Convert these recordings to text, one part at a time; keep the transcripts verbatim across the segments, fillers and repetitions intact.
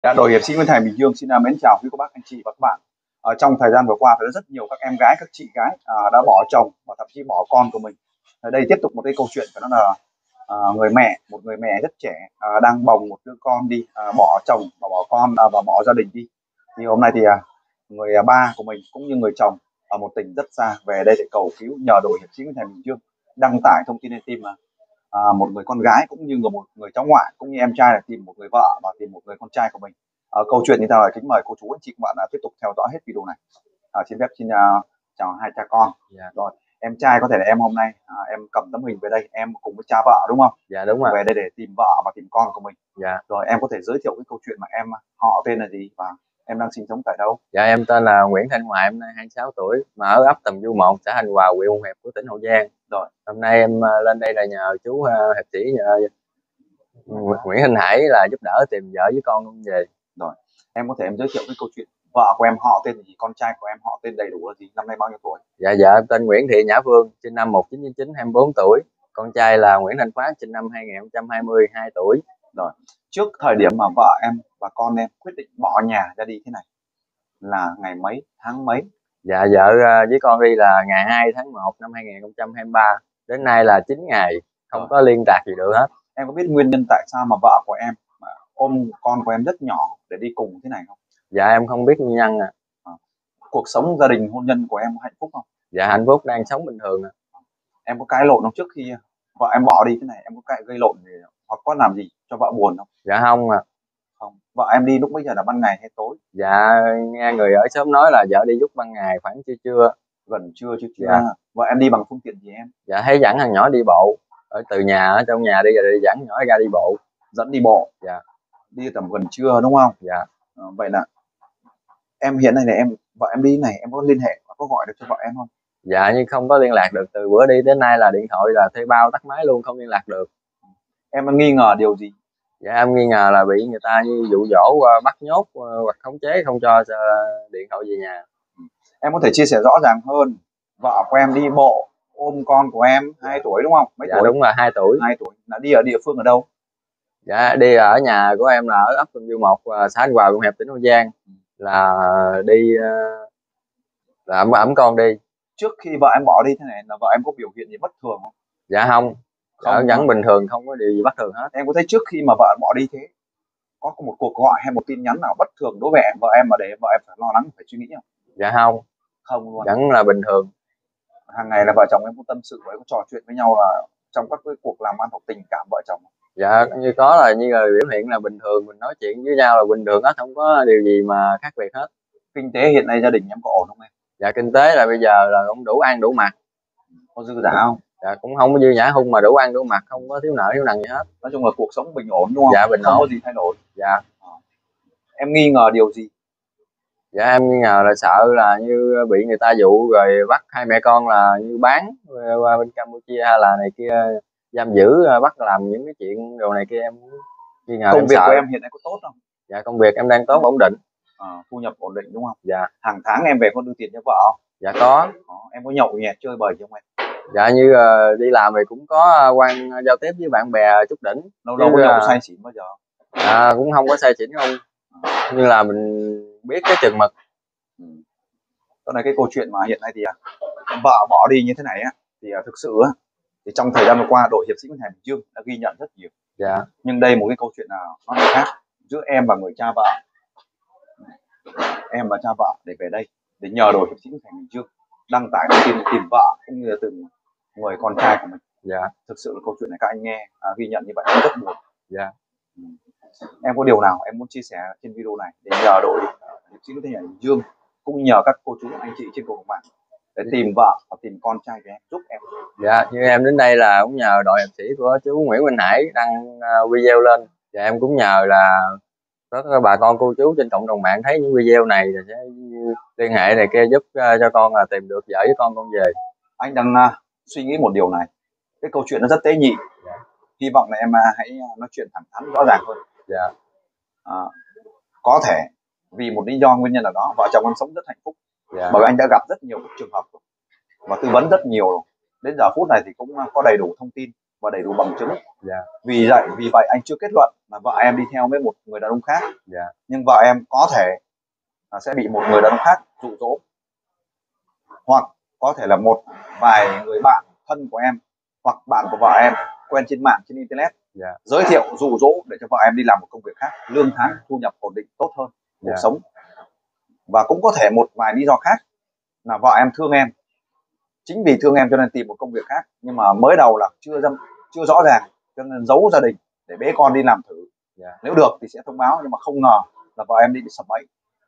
Dạ, đội hiệp sĩ Nguyễn Thành Bình Dương xin à, mến chào quý cô bác, anh chị và các bạn. Ở trong thời gian vừa qua thì rất nhiều các em gái, các chị gái à, đã bỏ chồng và thậm chí bỏ con của mình. Ở đây tiếp tục một cái câu chuyện phải nói là à, người mẹ, một người mẹ rất trẻ à, đang bồng một đứa con đi, à, bỏ chồng và bỏ con à, và bỏ gia đình đi. Thì hôm nay thì à, người à, ba của mình cũng như người chồng ở một tỉnh rất xa về đây để cầu cứu, nhờ đội hiệp sĩ Nguyễn Thành Bình Dương đăng tải thông tin lên team mà à, một người con gái cũng như một người cháu ngoại cũng như em trai là tìm một người vợ và tìm một người con trai của mình. À, câu chuyện như thế nào, kính mời cô chú anh chị các bạn là tiếp tục theo dõi hết video này. À, xin phép xin uh, chào hai cha con. Dạ. Rồi em trai có thể là em hôm nay à, em cầm tấm hình về đây, em cùng với cha vợ đúng không? Dạ đúng rồi. Về đây để tìm vợ và tìm con của mình. Dạ. Rồi em có thể giới thiệu cái câu chuyện mà em họ tên là gì và em đang sinh sống tại đâu? Dạ em tên là Nguyễn Thanh Hoài, em nay hai mươi sáu tuổi, mà ở ấp Tầm Du một, xã Hành Hòa, huyện Hùng Hiệp của tỉnh Hậu Giang. Rồi hôm nay em uh, lên đây là nhờ chú uh, hiệp sĩ uh, Nguyễn Thanh Hải là giúp đỡ tìm vợ với con không về. Rồi em có thể em giới thiệu cái câu chuyện vợ của em họ tên là gì, con trai của em họ tên đầy đủ là gì, năm nay bao nhiêu tuổi? Dạ dạ em tên Nguyễn Thị Nhã Phương, sinh năm một nghìn chín trăm chín mươi chín, hai mươi bốn tuổi. Con trai là Nguyễn Thanh Phát, sinh năm hai nghìn không trăm hai mươi, hai tuổi. Rồi trước thời điểm mà vợ em và con em quyết định bỏ nhà ra đi thế này là ngày mấy, tháng mấy? Dạ vợ uh, với con đi là ngày hai tháng một năm hai nghìn không trăm hai mươi ba, đến nay là chín ngày, không Rồi. có liên lạc gì được hết. Em có biết nguyên nhân tại sao mà vợ của em mà ôm con của em rất nhỏ để đi cùng thế này không? Dạ em không biết nguyên nhân à. À, cuộc sống gia đình hôn nhân của em hạnh phúc không? Dạ hạnh phúc, đang sống bình thường à. Em có cãi lộn không trước khi vợ em bỏ đi thế này, em có cãi gây lộn gì hoặc có làm gì cho vợ buồn không? Dạ không à. Không. Vợ em đi lúc bây giờ là ban ngày hay tối? Dạ nghe người ở xóm nói là vợ đi lúc ban ngày, khoảng trưa trưa. Gần trưa chưa chưa? Dạ. Vợ em đi bằng phương tiện gì em? Dạ thấy dẫn thằng nhỏ đi bộ, ở từ nhà ở trong nhà đi rồi đi dẫn nhỏ ra đi bộ. Dẫn đi bộ. Dạ. Đi tầm gần trưa đúng không? Dạ. À, vậy là em hiện nay này em vợ em đi này, em có liên hệ có gọi được cho vợ em không? Dạ nhưng không có liên lạc được, từ bữa đi đến nay là điện thoại là thuê bao tắt máy luôn, không liên lạc được. Em nghi ngờ điều gì? Dạ em nghi ngờ là bị người ta như dụ dỗ, bắt nhốt hoặc khống chế không cho điện thoại về nhà. Em có thể chia sẻ rõ ràng hơn, vợ của em đi bộ ôm con của em hai Dạ. tuổi đúng không? Mấy dạ tuổi? đúng là hai tuổi. Hai tuổi. Là đi ở địa phương ở đâu? Dạ đi ở nhà của em là ở ấp Tầm Du một, xã Hành Hòa, huyện Hiệp, tỉnh Hậu Giang. Là đi là ẩm ẩm con đi. Trước khi vợ em bỏ đi thế này là vợ em có biểu hiện gì bất thường không? Dạ không, không vẫn bình thường, không có điều gì bất thường hết. Em có thấy trước khi mà vợ bỏ đi thế có một cuộc gọi hay một tin nhắn nào bất thường đối với vợ em mà để vợ em phải lo lắng, phải suy nghĩ không? Dạ không. Không luôn. Vẫn là bình thường. Hàng ngày là vợ chồng em có tâm sự với, có trò chuyện với nhau là trong các cái cuộc làm ăn hoặc tình cảm vợ chồng? Dạ như có, là như là biểu hiện là bình thường, mình nói chuyện với nhau là bình thường hết, không có điều gì mà khác biệt hết. Kinh tế hiện nay gia đình em có ổn không em? Dạ kinh tế là bây giờ là cũng đủ ăn đủ mặc. Có dư giả không? Dạ cũng không có dư giả hung, mà đủ ăn đủ mặc, không có thiếu nợ thiếu nần gì hết. Nói chung là cuộc sống bình ổn đúng không? Dạ bình không ổn. Có gì thay đổi. Dạ. Em nghi ngờ điều gì? Dạ em nghi ngờ là sợ là như bị người ta dụ rồi bắt hai mẹ con là như bán qua bên Campuchia hay là này kia, giam giữ, bắt làm những cái chuyện đồ này kia. Em nghi ngờ. Công việc sợ. của em hiện nay có tốt không? Dạ công việc em đang tốt, ổn định. À, thu nhập ổn định đúng không? Dạ. Hàng tháng em về có đưa tiền cho vợ không? Dạ có. Đó. Em có nhậu nhẹt chơi bời không em? Dạ như uh, đi làm thì cũng có quan giao tiếp với bạn bè chút đỉnh. Lâu lâu có nhậu uh, say xỉn bao giờ? À, cũng không có say xỉn không. À. Như là mình biết cái chừng mực. Ừ. Đó là cái câu chuyện mà hiện nay thì vợ bỏ đi như thế này á, thì thực sự á, thì trong thời gian vừa qua đội hiệp sĩ Nguyễn Thành Bình Dương đã ghi nhận rất nhiều. Dạ. Nhưng đây một cái câu chuyện nào nó khác giữa em và người cha vợ, em và cha vợ để về đây để nhờ đội hiệp sĩ Nguyễn Thành Bình Dương đăng tải thông tin tìm vợ cũng như là từng người con trai của mình. Dạ. Thực sự là câu chuyện này các anh nghe à, ghi nhận như vậy rất buồn. Dạ. Ừ. Em có điều nào em muốn chia sẻ trên video này để nhờ đội hiệp sĩ Nguyễn Thành Bình Dương cũng nhờ các cô chú anh chị trên cộng đồng mạng để tìm vợ và tìm con trai của em, giúp em? Dạ như em đến đây là cũng nhờ đội hiệp sĩ của chú Nguyễn Minh Hải đăng uh, video lên, và em cũng nhờ là các bà con cô chú trên cộng đồng mạng thấy những video này thì sẽ liên hệ này kia giúp uh, cho con là tìm được vợ với con con về. Anh đang uh, suy nghĩ một điều này, cái câu chuyện nó rất tế nhị. Dạ. Hy vọng là em uh, hãy nói chuyện thẳng thắn rõ ràng hơn. Dạ. À, có thể vì một lý do nguyên nhân nào đó vợ chồng em sống rất hạnh phúc. Dạ. Bởi anh đã gặp rất nhiều trường hợp và tư vấn rất nhiều rồi. Đến giờ phút này thì cũng có đầy đủ thông tin và đầy đủ bằng chứng. Dạ. Vì vậy vì vậy anh chưa kết luận là vợ em đi theo với một người đàn ông khác. Dạ. Nhưng vợ em có thể là sẽ bị một người đàn ông khác dụ dỗ, hoặc có thể là một vài người bạn thân của em hoặc bạn của vợ em quen trên mạng, trên internet, dạ. giới thiệu dụ dỗ để cho vợ em đi làm một công việc khác, lương tháng thu nhập ổn định tốt hơn cuộc dạ. sống. Và cũng có thể một vài lý do khác là vợ em thương em, chính vì thương em cho nên tìm một công việc khác, nhưng mà mới đầu là chưa dâm chưa rõ ràng cho nên giấu gia đình để bế con đi làm thử. dạ. Nếu được thì sẽ thông báo, nhưng mà không ngờ là vợ em đi bị sập bẫy.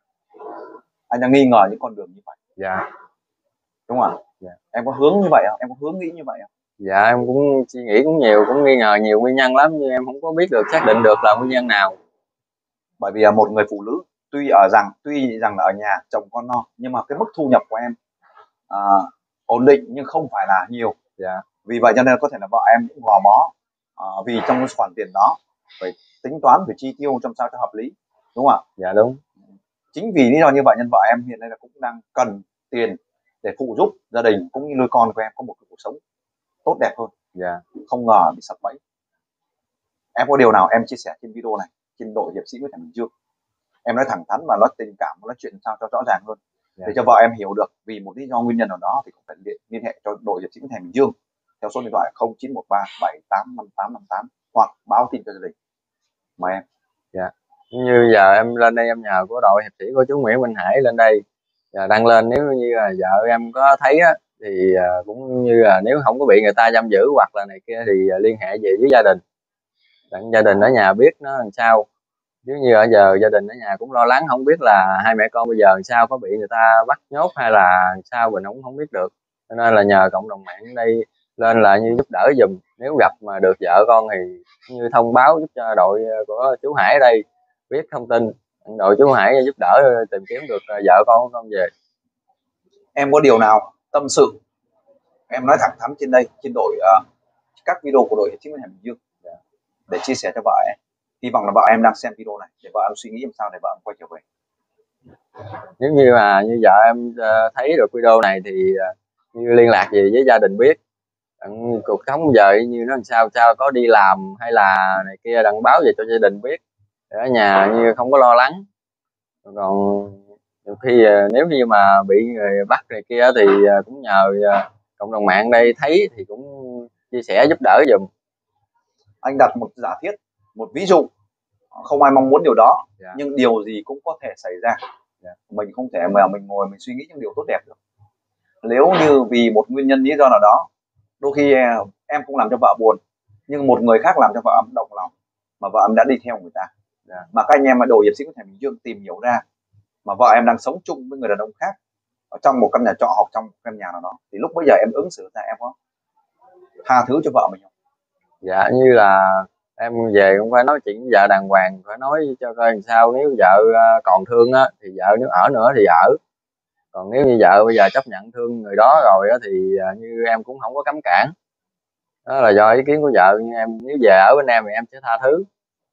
Anh đang nghi ngờ những con đường như vậy. Dạ. Đúng không ạ? Dạ. Em có hướng như vậy không? Em có hướng nghĩ như vậy không? Dạ em cũng suy nghĩ cũng nhiều, cũng nghi ngờ nhiều nguyên nhân lắm, nhưng em không có biết được, xác định được là nguyên nhân nào. Bởi vì một người phụ nữ tuy ở rằng tuy rằng là ở nhà chồng con no, nhưng mà cái mức thu nhập của em à, ổn định nhưng không phải là nhiều. Dạ. Vì vậy cho nên có thể là vợ em cũng gò bó, à, vì trong cái khoản tiền đó phải tính toán, phải chi tiêu trong sao cho hợp lý, đúng không ạ? Dạ đúng. Chính vì lý do như vậy nên vợ em hiện nay là cũng đang cần tiền để phụ giúp gia đình cũng như nuôi con của em có một cuộc sống tốt đẹp hơn. Dạ. Không ngờ bị sập bẫy. Em có điều nào em chia sẻ trên video này, trên đội hiệp sĩ Nguyễn Thành Bình Dương, em nói thẳng thắn và nói tình cảm, nói chuyện sao cho rõ ràng hơn, dạ. để cho vợ em hiểu được vì một lý do nguyên nhân nào đó thì cũng phải liên, liên hệ cho đội hiệp sĩ Nguyễn Thành Bình Dương theo số điện thoại không chín một ba bảy tám năm tám năm tám hoặc báo tin cho gia đình. Mời em. Dạ. Như giờ em lên đây em nhờ của đội hiệp sĩ của chú Nguyễn Minh Hải lên đây và đăng lên, nếu như là vợ em có thấy á, thì cũng như là nếu không có bị người ta giam giữ hoặc là này kia thì liên hệ về với gia đình, đặng gia đình ở nhà biết nó làm sao. Nếu như ở giờ gia đình ở nhà cũng lo lắng, không biết là hai mẹ con bây giờ làm sao, có bị người ta bắt nhốt hay là sao mình cũng không biết được, cho nên là nhờ cộng đồng mạng đây lên là như giúp đỡ giùm. Nếu gặp mà được vợ con thì như thông báo giúp cho đội của chú Hải ở đây biết thông tin, đội chú Hải giúp đỡ tìm kiếm được vợ con con về. Em có điều nào tâm sự em nói thẳng thắn trên đây, trên đội uh, các video của đội hiệp sĩ Nguyễn Thành Bình Dương để chia sẻ cho vợ em. Hy vọng là vợ em đang xem video này để vợ em suy nghĩ làm sao để vợ em quay trở về. Nếu như mà như vợ em thấy được video này thì như liên lạc gì với gia đình biết, cuộc sống giờ như nó làm sao sao, có đi làm hay là này kia đăng báo về cho gia đình biết để ở nhà như không có lo lắng. Còn nhiều khi nếu như mà bị người bắt này kia thì cũng nhờ cộng đồng mạng đây thấy thì cũng chia sẻ giúp đỡ giùm. Anh đặt một giả thiết, một ví dụ, không ai mong muốn điều đó, dạ. nhưng điều gì cũng có thể xảy ra. dạ. Mình không thể mà mình ngồi mình suy nghĩ những điều tốt đẹp được. Nếu như vì một nguyên nhân lý do nào đó, đôi khi em cũng làm cho vợ buồn, nhưng một người khác làm cho vợ em động lòng, mà vợ em đã đi theo người ta. dạ. Mà các anh em ở đội hiệp sĩ Nguyễn Thành Bình Dương tìm hiểu ra mà vợ em đang sống chung với người đàn ông khác ở trong một căn nhà trọ hoặc trong một căn nhà nào đó, thì lúc bây giờ em ứng xử ra em có tha thứ cho vợ mình không? Dạ như là em về cũng phải nói chuyện với vợ đàng hoàng, phải nói cho coi làm sao. Nếu vợ còn thương á thì vợ nếu ở nữa thì ở, còn nếu như vợ bây giờ chấp nhận thương người đó rồi á thì như em cũng không có cấm cản. Đó là do ý kiến của vợ, nhưng em nếu về ở bên em thì em sẽ tha thứ.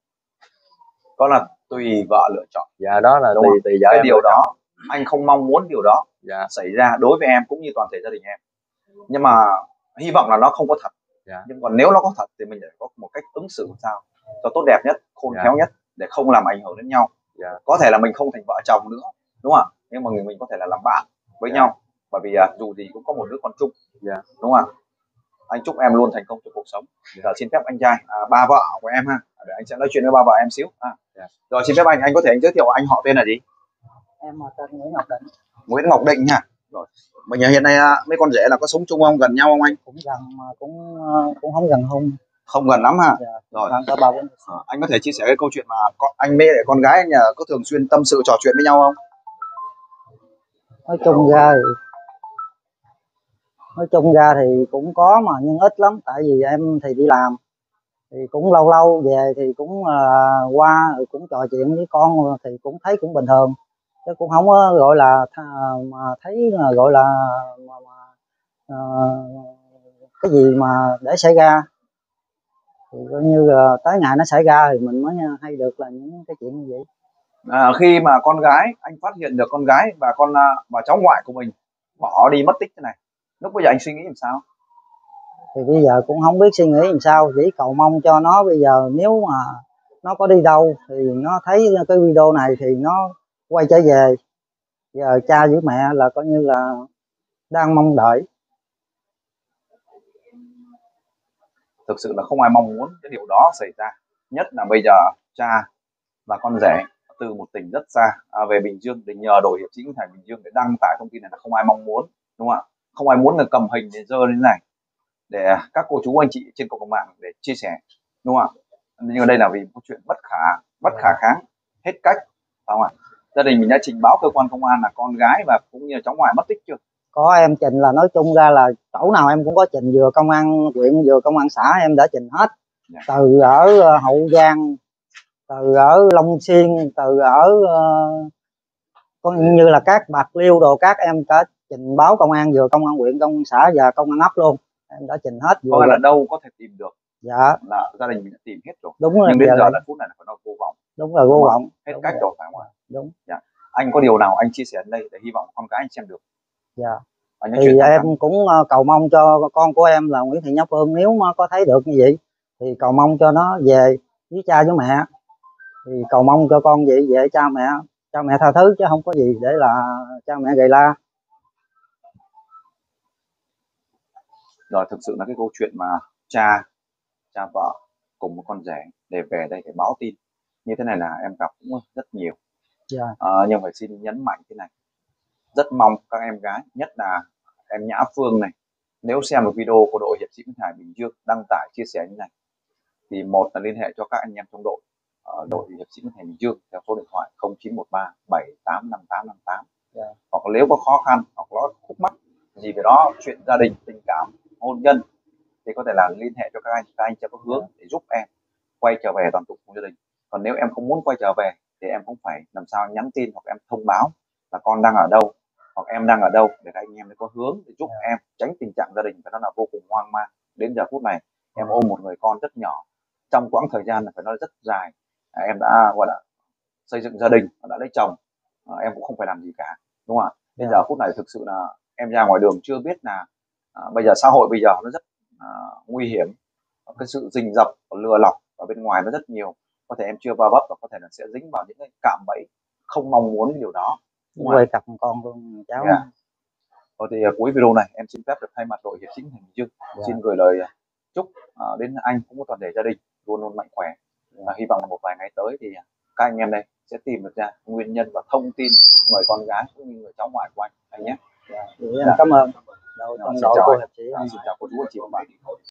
Có là tùy vợ lựa chọn. Dạ đó là đúng tùy tùy vợ cái em điều đó chọn. Anh không mong muốn điều đó dạ. xảy ra đối với em cũng như toàn thể gia đình em, nhưng mà hy vọng là nó không có thật. dạ. Nhưng còn nếu nó có thật thì mình phải có một cách ứng xử làm sao cho tốt đẹp nhất, khôn dạ. khéo nhất để không làm ảnh hưởng đến nhau. dạ. Có thể là mình không thành vợ chồng nữa, đúng không? Nhưng mà mình có thể là làm bạn với dạ. nhau, bởi vì uh, dù gì cũng có một đứa con chung, dạ. đúng không? Anh chúc em luôn thành công trong cuộc sống. Dạ. Giờ xin phép anh trai, à, ba vợ của em ha, để anh sẽ nói chuyện với ba vợ em xíu. À. Dạ. Rồi xin phép anh, anh có thể anh giới thiệu anh họ tên là gì? Em họ tên Nguyễn Ngọc Định. Nguyễn Ngọc Định nha. Rồi. Mình hiện nay mấy con rể là có sống chung không, gần nhau không anh? Cũng gần mà cũng cũng không gần không. Không gần lắm ha. Dạ. Rồi. Có ba bốn. À, anh có thể chia sẻ cái câu chuyện mà con, anh với con gái anh có thường xuyên tâm sự trò chuyện với nhau không? Nói chung ra thì nói chung ra thì cũng có mà nhưng ít lắm, tại vì em thì đi làm thì cũng lâu lâu về thì cũng uh, qua rồi cũng trò chuyện với con thì cũng thấy cũng bình thường, chứ cũng không có gọi là mà thấy gọi là mà, mà, uh, cái gì mà để xảy ra thì coi như là tới ngày nó xảy ra thì mình mới hay được là những cái chuyện như vậy. À, khi mà con gái anh phát hiện được con gái và con và cháu ngoại của mình bỏ đi mất tích thế này, lúc bây giờ anh suy nghĩ làm sao? thì bây giờ cũng không biết suy nghĩ làm sao, chỉ cầu mong cho nó bây giờ nếu mà nó có đi đâu thì nó thấy cái video này thì nó quay trở về. Giờ cha với mẹ là coi như là đang mong đợi. Thực sự là không ai mong muốn cái điều đó xảy ra, nhất là bây giờ cha và con rể từ một tỉnh rất xa à, về Bình Dương để nhờ đội hiệp sĩ Nguyễn Thành Bình Dương để đăng tải thông tin này là không ai mong muốn, đúng không ạ? Không ai muốn là cầm hình để dơ lên này để các cô chú anh chị trên cộng đồng mạng để chia sẻ, đúng không ạ? Nhưng ở đây là vì một chuyện bất khả bất khả kháng, hết cách, không ạ? Gia đình mình đã trình báo cơ quan công an là con gái và cũng như cháu ngoại mất tích chưa? Có, em trình là nói chung ra là chỗ nào em cũng có trình, vừa công an huyện vừa công an xã em đã trình hết. Dạ. Từ ở Hậu Giang, từ ở Long Xuyên, từ ở uh, con như là các Bạc Liêu đồ, các em đã trình báo công an, vừa công an huyện, công an xã và công an ấp luôn, em đã trình hết. Có là đâu có thể tìm được? Dạ, là gia đình mình đã tìm hết rồi. Đúng rồi. Nhưng đến giờ là là phút này là phải nói vô vọng. Đúng là vô vọng, hết đúng cách rồi. rồi, phải không ạ? Đúng. Dạ. Anh có điều nào anh chia sẻ đến đây để hy vọng con cái anh xem được? Dạ. Anh Thì em thẳng. cũng cầu mong cho con của em là Nguyễn Thị Nhã Phương, nếu mà có thấy được như vậy thì cầu mong cho nó về với cha với mẹ, thì cầu mong cho con vậy về cha mẹ, cha mẹ tha thứ chứ không có gì để là cha mẹ gầy la. Rồi, thực sự là cái câu chuyện mà cha cha vợ cùng một con rể để về đây để báo tin như thế này là em gặp cũng rất nhiều. Yeah. À, nhưng phải xin nhấn mạnh thế này, rất mong các em gái, nhất là em Nhã Phương này, nếu xem một video của đội hiệp sĩ Nguyễn Hải Bình Dương đăng tải chia sẻ như này thì một là liên hệ cho các anh em trong đội ở đội hiệp sĩ Nguyễn Hải Bình Dương theo số điện thoại không chín một ba bảy tám năm tám năm tám. Yeah. Hoặc nếu có khó khăn hoặc có khúc mắc gì về đó, chuyện gia đình, tình cảm, hôn nhân thì có thể là liên hệ cho các anh, các anh sẽ có hướng để giúp em quay trở về toàn tụ cùng gia đình. Còn nếu em không muốn quay trở về thì em cũng phải làm sao nhắn tin hoặc em thông báo là con đang ở đâu hoặc em đang ở đâu để các anh em có hướng để giúp em tránh tình trạng gia đình phải nói là vô cùng hoang mang. Đến giờ phút này em ôm một người con rất nhỏ, trong quãng thời gian là phải nói rất dài, à, em đã gọi là xây dựng gia đình, đã lấy chồng, à, em cũng không phải làm gì cả, đúng không ạ? Đến giờ phút này thực sự là em ra ngoài đường chưa biết là à, bây giờ xã hội bây giờ nó rất à, nguy hiểm, cái sự rình rập lừa lọc ở bên ngoài nó rất nhiều, có thể em chưa va vấp và có thể là sẽ dính vào những cái cạm bẫy không mong muốn cái điều đó. Quay cặp con luôn cháu. Yeah. Rồi thì uh, cuối video này em xin phép được thay mặt đội hiệp sĩ Thành Dương yeah. xin gửi lời chúc uh, đến anh cũng có toàn thể gia đình luôn luôn mạnh khỏe. Yeah. Uh, hy vọng là một vài ngày tới thì các anh em đây sẽ tìm được ra nguyên nhân và thông tin người con gái cũng như người cháu ngoại của anh anh nhé. Yeah. Yeah. Cảm ơn. Đội, Rồi, đội chào cô anh. hiệp sĩ. Xin chào cô chú anh chị và bạn.